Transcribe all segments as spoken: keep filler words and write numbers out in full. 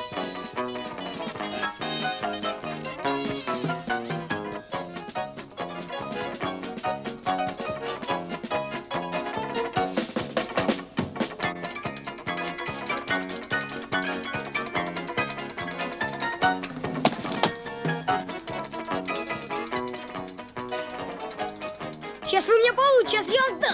Сейчас вы меня получите, сейчас я отдам.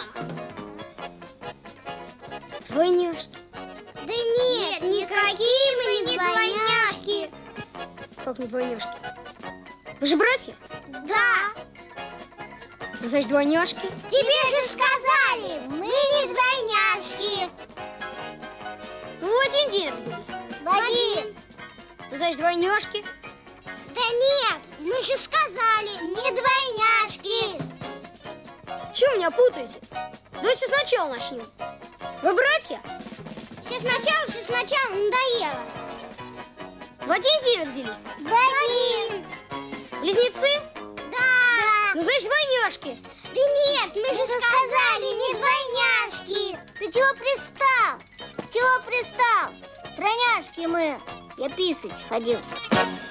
Двойняшки. Да нет, никакие мы не двойняшки. Как не двойняшки? Вы же братья? Да. Ну, значит, двойняшки. Тебе же сказали, мы не двойняшки. Ну, в один день родились. В один. Ну, значит, двойняшки. Да нет, мы же сказали, не двойняшки. Чего меня путаете? Давайте сначала начнем. Вы братья? Все сначала, все сначала, надоело. В один день родились? В один. Близнецы? Да. Ну, значит, двойняшки. Да нет, мы же сказали, не двойняшки. Ты чего пристал? Чего пристал? Тройняшки мы. Я писать ходил.